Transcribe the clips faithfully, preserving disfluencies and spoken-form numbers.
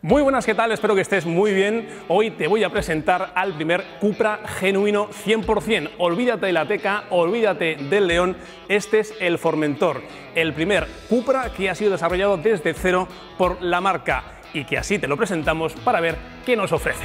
Muy buenas, ¿qué tal? Espero que estés muy bien. Hoy te voy a presentar al primer Cupra genuino cien por cien. Olvídate de la Teca, olvídate del León, este es el Formentor, el primer Cupra que ha sido desarrollado desde cero por la marca y que así te lo presentamos para ver qué nos ofrece.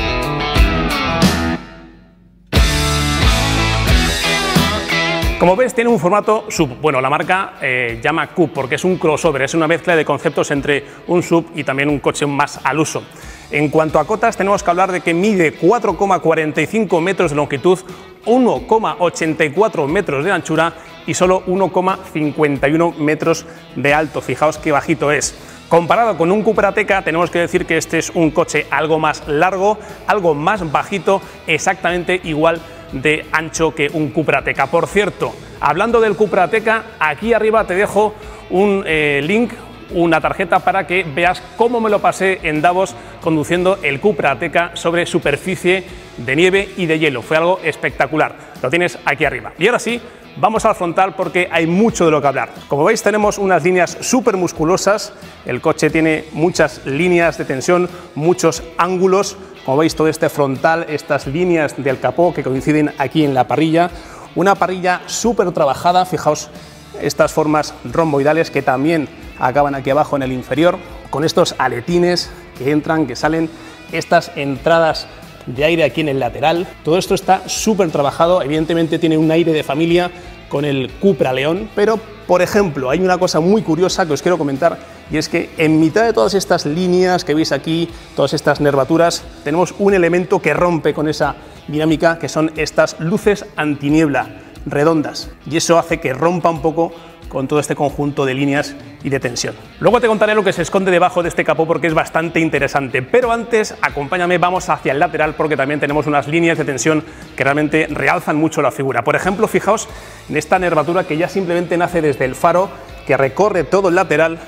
Como ves, tiene un formato sub. Bueno, la marca eh, llama Coupe porque es un crossover, es una mezcla de conceptos entre un sub y también un coche más al uso. En cuanto a cotas, tenemos que hablar de que mide cuatro coma cuarenta y cinco metros de longitud, uno coma ochenta y cuatro metros de anchura y solo uno coma cincuenta y uno metros de alto. Fijaos qué bajito es. Comparado con un Cupra Teca, tenemos que decir que este es un coche algo más largo, algo más bajito, exactamente igual de ancho que un Cupra Teca. Por cierto, hablando del Cupra Teca, aquí arriba te dejo un eh, link, una tarjeta para que veas cómo me lo pasé en Davos conduciendo el Cupra Teca sobre superficie de nieve y de hielo. Fue algo espectacular. Lo tienes aquí arriba. Y ahora sí, vamos al frontal porque hay mucho de lo que hablar. Como veis, tenemos unas líneas súper musculosas. El coche tiene muchas líneas de tensión, muchos ángulos. Como veis, todo este frontal, estas líneas del capó que coinciden aquí en la parrilla. Una parrilla súper trabajada, fijaos estas formas romboidales que también acaban aquí abajo en el inferior, con estos aletines que entran, que salen, estas entradas de aire aquí en el lateral. Todo esto está súper trabajado, evidentemente tiene un aire de familia con el Cupra León, pero por ejemplo hay una cosa muy curiosa que os quiero comentar y es que en mitad de todas estas líneas que veis aquí, todas estas nervaturas, tenemos un elemento que rompe con esa dinámica, que son estas luces antiniebla redondas, y eso hace que rompa un poco con todo este conjunto de líneas y de tensión. Luego te contaré lo que se esconde debajo de este capó porque es bastante interesante, pero antes acompáñame, vamos hacia el lateral porque también tenemos unas líneas de tensión que realmente realzan mucho la figura. Por ejemplo, fijaos en esta nervatura que ya simplemente nace desde el faro, que recorre todo el lateral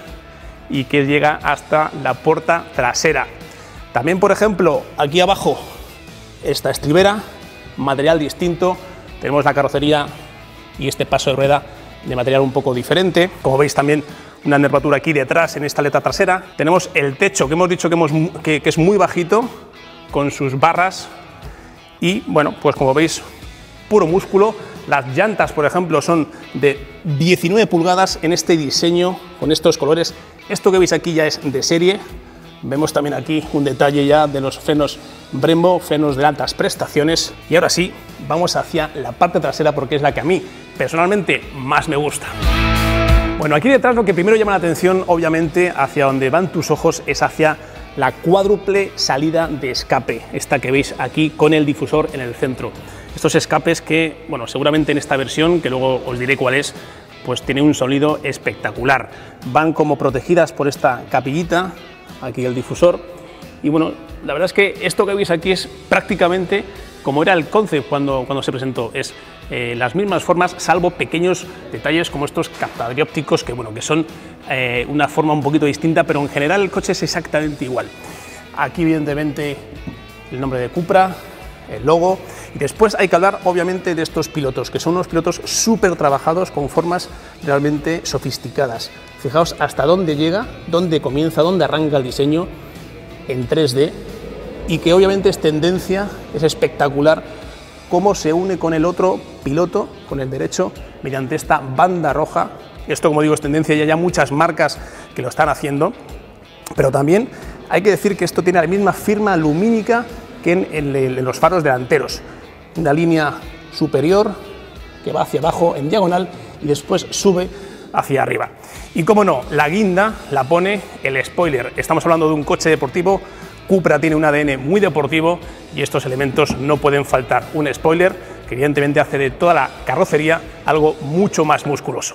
y que llega hasta la puerta trasera. También, por ejemplo, aquí abajo esta estribera, material distinto, tenemos la carrocería y este paso de rueda de material un poco diferente. Como veis, también una nervatura aquí detrás en esta aleta trasera. Tenemos el techo que hemos dicho que, hemos, que, que es muy bajito, con sus barras y bueno, pues como veis, puro músculo. Las llantas, por ejemplo, son de diecinueve pulgadas en este diseño, con estos colores. Esto que veis aquí ya es de serie. Vemos también aquí un detalle ya de los frenos Brembo, frenos de altas prestaciones. Y ahora sí, vamos hacia la parte trasera porque es la que a mí personalmente más me gusta. Bueno, aquí detrás lo que primero llama la atención, obviamente, hacia donde van tus ojos, es hacia la cuádruple salida de escape, esta que veis aquí con el difusor en el centro. Estos escapes que, bueno, seguramente en esta versión, que luego os diré cuál es, pues tiene un sonido espectacular. Van como protegidas por esta capillita, aquí el difusor, y bueno, la verdad es que esto que veis aquí es prácticamente como era el concept cuando, cuando se presentó, es eh, las mismas formas, salvo pequeños detalles como estos captadriópticos que, bueno, que son eh, una forma un poquito distinta, pero en general el coche es exactamente igual. Aquí evidentemente el nombre de Cupra, el logo, y después hay que hablar obviamente de estos pilotos, que son unos pilotos súper trabajados con formas realmente sofisticadas. Fijaos hasta dónde llega, dónde comienza, dónde arranca el diseño en tres D, y que obviamente es tendencia, es espectacular cómo se une con el otro piloto, con el derecho, mediante esta banda roja. Esto, como digo, es tendencia, y hay ya muchas marcas que lo están haciendo, pero también hay que decir que esto tiene la misma firma lumínica que en, en, en los faros delanteros. Una línea superior que va hacia abajo en diagonal y después sube hacia arriba. Y como no, la guinda la pone el spoiler. Estamos hablando de un coche deportivo. Cupra tiene un A D N muy deportivo y estos elementos no pueden faltar. Un spoiler que evidentemente hace de toda la carrocería algo mucho más musculoso.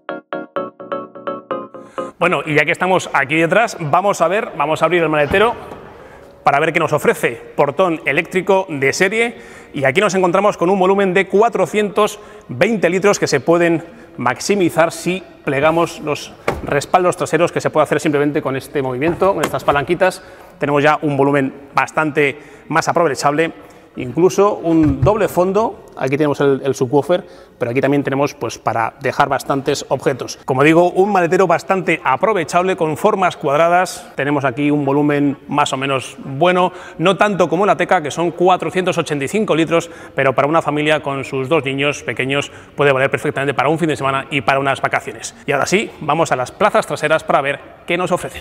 Bueno, y ya que estamos aquí detrás, vamos a ver, vamos a abrir el maletero para ver qué nos ofrece. Portón eléctrico de serie, y aquí nos encontramos con un volumen de cuatrocientos veinte litros que se pueden maximizar si plegamos los respaldos traseros, que se puede hacer simplemente con este movimiento, con estas palanquitas. Tenemos ya un volumen bastante más aprovechable incluso un doble fondo. Aquí tenemos el, el subwoofer, pero aquí también tenemos pues para dejar bastantes objetos. Como digo, un maletero bastante aprovechable con formas cuadradas. Tenemos aquí un volumen más o menos bueno, no tanto como la Teca, que son cuatrocientos ochenta y cinco litros, pero para una familia con sus dos niños pequeños puede valer perfectamente para un fin de semana y para unas vacaciones. Y ahora sí, vamos a las plazas traseras para ver qué nos ofrecen.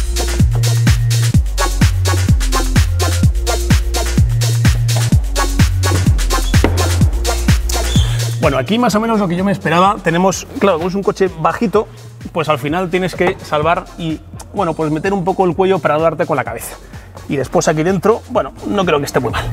Bueno, aquí más o menos lo que yo me esperaba. Tenemos, claro, como es un coche bajito, pues al final tienes que salvar y, bueno, pues meter un poco el cuello para no darte con la cabeza. Y después aquí dentro, bueno, no creo que esté muy mal.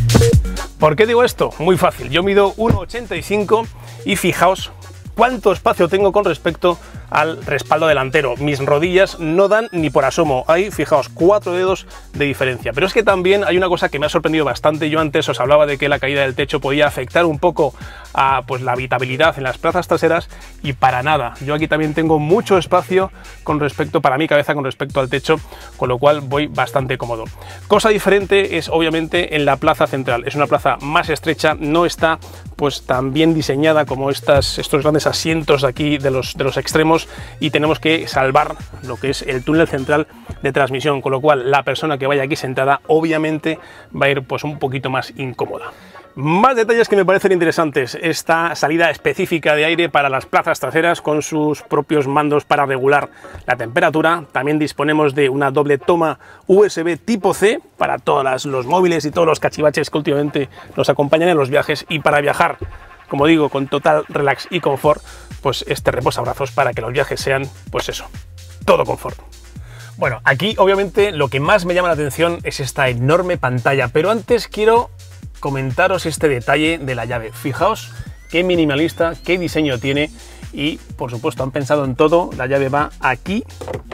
¿Por qué digo esto? Muy fácil. Yo mido uno ochenta y cinco y fijaos cuánto espacio tengo con respecto al respaldo delantero. Mis rodillas no dan ni por asomo. Hay, fijaos, cuatro dedos de diferencia. Pero es que también hay una cosa que me ha sorprendido bastante. Yo antes os hablaba de que la caída del techo podía afectar un poco a pues, la habitabilidad en las plazas traseras, y para nada. Yo aquí también tengo mucho espacio con respecto, para mi cabeza, con respecto al techo, con lo cual voy bastante cómodo. Cosa diferente es obviamente en la plaza central. Es una plaza más estrecha, no está pues tan bien diseñada como estas, estos grandes asientos de aquí de los, de los extremos, y tenemos que salvar lo que es el túnel central de transmisión, con lo cual la persona que vaya aquí sentada obviamente va a ir pues un poquito más incómoda. Más detalles que me parecen interesantes: esta salida específica de aire para las plazas traseras con sus propios mandos para regular la temperatura. También disponemos de una doble toma U S B tipo C para todos los móviles y todos los cachivaches que últimamente nos acompañan en los viajes, y para viajar, como digo, con total relax y confort, pues este reposabrazos para que los viajes sean, pues eso, todo confort. Bueno, aquí obviamente lo que más me llama la atención es esta enorme pantalla, pero antes quiero comentaros este detalle de la llave. Fijaos qué minimalista, qué diseño tiene, y por supuesto han pensado en todo. La llave va aquí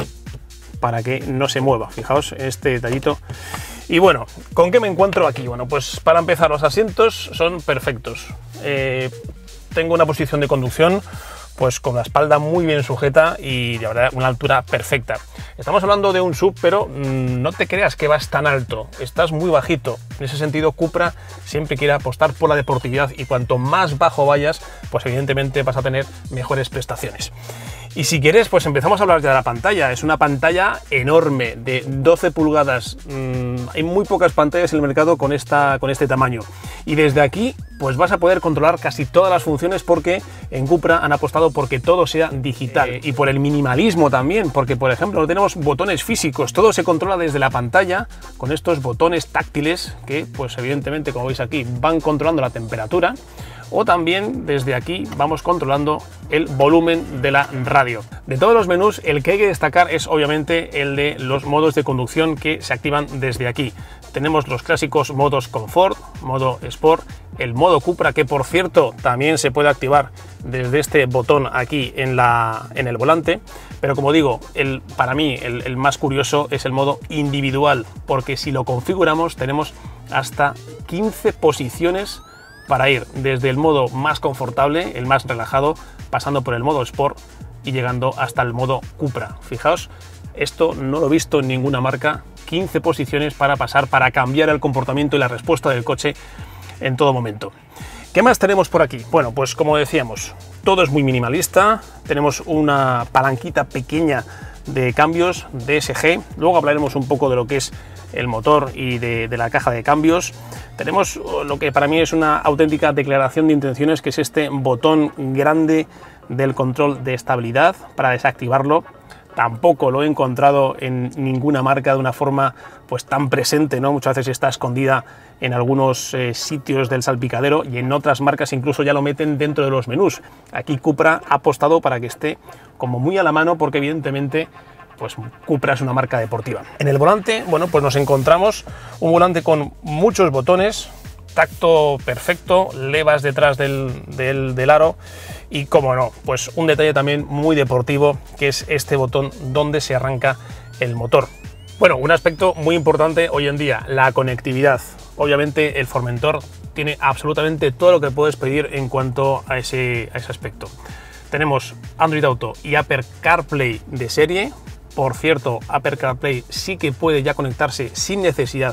para que no se mueva. Fijaos este detallito. Y bueno, ¿con qué me encuentro aquí? Bueno, pues para empezar, los asientos son perfectos. Eh, tengo una posición de conducción pues con la espalda muy bien sujeta y de verdad una altura perfecta. Estamos hablando de un sub, pero mmm, no te creas que vas tan alto, estás muy bajito. En ese sentido, Cupra siempre quiere apostar por la deportividad, y cuanto más bajo vayas, pues evidentemente vas a tener mejores prestaciones. Y si quieres, pues empezamos a hablar ya de la pantalla. Es una pantalla enorme de doce pulgadas. Mm, hay muy pocas pantallas en el mercado con, esta, con este tamaño. Y desde aquí, pues vas a poder controlar casi todas las funciones, porque en Cupra han apostado porque todo sea digital. Eh, y por el minimalismo también, porque por ejemplo no tenemos botones físicos. Todo se controla desde la pantalla con estos botones táctiles que, pues evidentemente, como veis aquí, van controlando la temperatura. O también desde aquí vamos controlando el volumen de la radio. De todos los menús, el que hay que destacar es obviamente el de los modos de conducción, que se activan desde aquí. Tenemos los clásicos modos Confort, modo Sport, el modo Cupra, que por cierto también se puede activar desde este botón aquí en, la, en el volante. Pero como digo, el, para mí el, el más curioso es el modo individual, porque si lo configuramos tenemos hasta quince posiciones para ir desde el modo más confortable, el más relajado, pasando por el modo Sport y llegando hasta el modo Cupra. Fijaos, esto no lo he visto en ninguna marca, quince posiciones para pasar, para cambiar el comportamiento y la respuesta del coche en todo momento. ¿Qué más tenemos por aquí? Bueno, pues como decíamos, todo es muy minimalista. Tenemos una palanquita pequeña de cambios D S G, luego hablaremos un poco de lo que es el motor y de, de la caja de cambios. Tenemos lo que para mí es una auténtica declaración de intenciones, que es este botón grande del control de estabilidad para desactivarlo. Tampoco lo he encontrado en ninguna marca de una forma pues tan presente, ¿no? Muchas veces está escondida en algunos eh, sitios del salpicadero, y en otras marcas incluso ya lo meten dentro de los menús. Aquí Cupra ha apostado para que esté como muy a la mano, porque evidentemente pues Cupra es una marca deportiva. En el volante, bueno, pues nos encontramos un volante con muchos botones, tacto perfecto, levas detrás del, del, del aro, y como no, pues un detalle también muy deportivo, que es este botón donde se arranca el motor. Bueno, un aspecto muy importante hoy en día, la conectividad. Obviamente el Formentor tiene absolutamente todo lo que puedes pedir en cuanto a ese, a ese aspecto. Tenemos Android Auto y Apple CarPlay de serie. Por cierto, Apple CarPlay sí que puede ya conectarse sin necesidad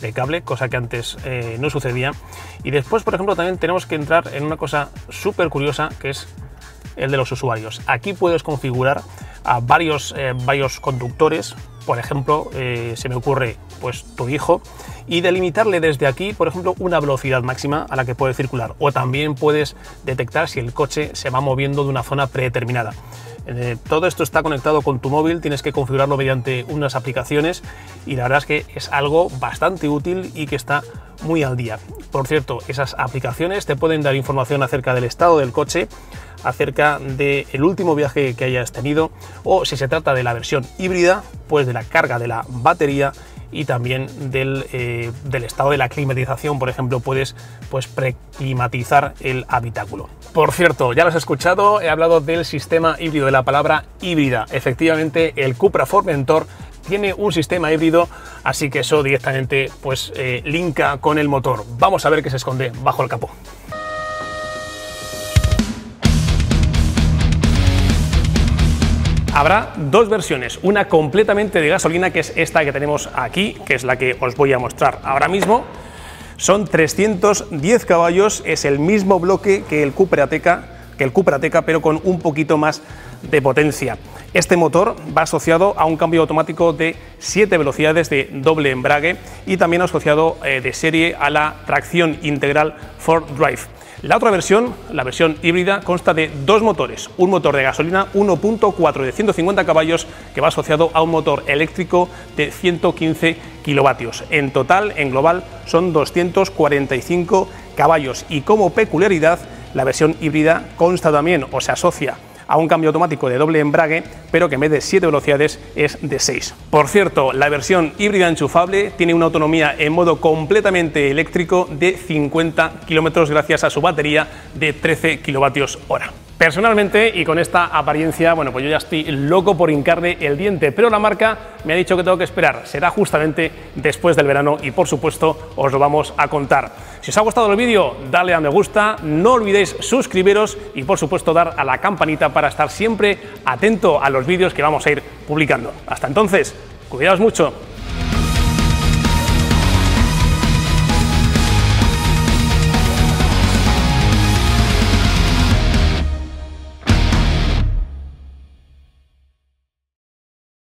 de cable, cosa que antes eh, no sucedía. Y después, por ejemplo, también tenemos que entrar en una cosa súper curiosa, que es el de los usuarios. Aquí puedes configurar a varios, eh, varios conductores, por ejemplo, eh, se me ocurre pues tu hijo, y delimitarle desde aquí, por ejemplo, una velocidad máxima a la que puede circular, o también puedes detectar si el coche se va moviendo de una zona predeterminada. Eh, todo esto está conectado con tu móvil, tienes que configurarlo mediante unas aplicaciones y la verdad es que es algo bastante útil y que está muy al día. Por cierto, esas aplicaciones te pueden dar información acerca del estado del coche, acerca del último viaje que hayas tenido, o si se trata de la versión híbrida, pues de la carga de la batería y también del, eh, del estado de la climatización. Por ejemplo, puedes pues preclimatizar el habitáculo. Por cierto, ya lo has escuchado, he hablado del sistema híbrido, de la palabra híbrida. Efectivamente, el Cupra Formentor tiene un sistema híbrido, así que eso directamente pues eh, linka con el motor. Vamos a ver qué se esconde bajo el capó. Habrá dos versiones, una completamente de gasolina, que es esta que tenemos aquí, que es la que os voy a mostrar ahora mismo. Son trescientos diez caballos, es el mismo bloque que el Cupra Ateca, que el Cupra Ateca, pero con un poquito más de potencia. Este motor va asociado a un cambio automático de siete velocidades de doble embrague y también asociado eh, de serie a la tracción integral Ford Drive. La otra versión, la versión híbrida, consta de dos motores, un motor de gasolina uno punto cuatro de ciento cincuenta caballos que va asociado a un motor eléctrico de ciento quince kilovatios. En total, en global, son doscientos cuarenta y cinco caballos y como peculiaridad, la versión híbrida consta también o se asocia a un cambio automático de doble embrague, pero que en vez de siete velocidades es de seis. Por cierto, la versión híbrida enchufable tiene una autonomía en modo completamente eléctrico de cincuenta kilómetros gracias a su batería de trece kilovatios hora. Personalmente, y con esta apariencia, bueno, pues yo ya estoy loco por hincarle el diente, pero la marca me ha dicho que tengo que esperar. Será justamente después del verano y, por supuesto, os lo vamos a contar. Si os ha gustado el vídeo, dale a me gusta, no olvidéis suscribiros y, por supuesto, dar a la campanita para estar siempre atento a los vídeos que vamos a ir publicando. Hasta entonces, cuidaos mucho.